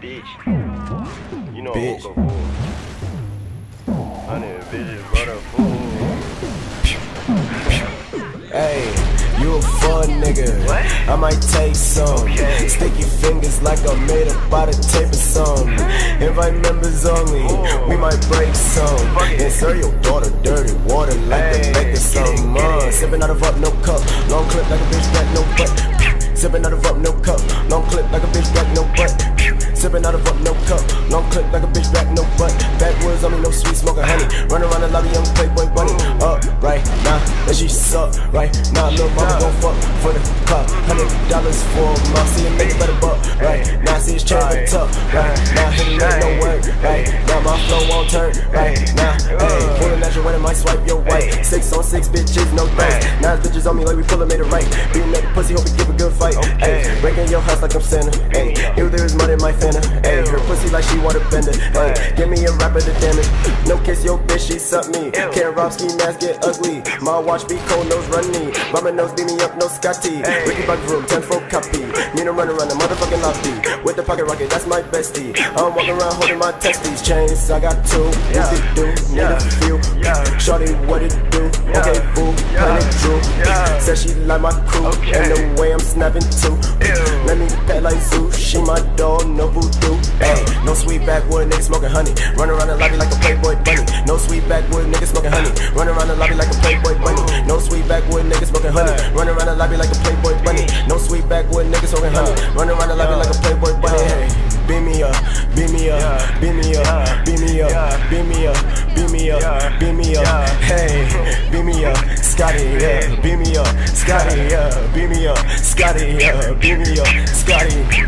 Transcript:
bitch. You know bitch. I woke up fool. I need bitches, brother, fool. Hey, you a fun nigga. What? I might take some. Okay. Sticky fingers like I'm made up by the tape or some. Invite members only. We might break some. And serve your daughter dirty water like the baker some. Sipping out of up, no cup. Long clip like a bitch got no butt. Sipping out of up, no cup. Long clip like a bitch got no butt. Sipping out of up, no cup. Long clip like a bitch back, no butt. Backwoods on me, no sweet smoking honey. Run around the lobby, young Playboy Bunny. Up right now, and she suck right now. Little mama gon' fuck for the clock. $100 for a month. See a nigga better buck. Right now, see his chain but tough. Right now, hit it ain't no work. Right now, my flow won't turn. Right now, hey, pulling at your wedding, might swipe your white. 6 on 6 bitches, no thanks. 9 bitches on me like we pullin' made it right. Beating at the pussy, hope we give a good fight. Hey, breaking your house like I'm Santa. Hey, here there is money in my Fanta. Hey, her pussy like she water bender. Hey, give me a rapper to damage. No kiss your bitch, she suck me. Can't rob ski mask get ugly. My watch be cold, nose runny. Mama nose beat me up, no Scotty. Ricky back room, 10-4 copy. Me and run around the motherfucking lobby. With the pocket rocket, that's my bestie. I'm walking around holding my testes. Chains, I got 2. What it do? Need a few. Shorty, what it do? Okay, fool, planet true. Said she like my crew, and the way I'm snapping too. Let me pet like Zoo. She my dog, no voodoo. Hey, no sweet backwood, nigga smoking honey. Run around the lobby like a Playboy Bunny. No sweet backwood, nigga smoking honey. Run around the lobby like a Playboy Bunny. No sweet backwood, nigga smoking honey. Run around the lobby like a Playboy Bunny. No sweet backwood, nigga smoking honey. Run around the lobby like a Playboy Bunny. Hey, beat me up, beat me up, beat me up, beat me up, beat me up, beat me up, beat me up. Hey, beat me up, Scotty, yeah, beat me up, Scotty, yeah, beat me up, Scotty, yeah, beat me up, Scotty.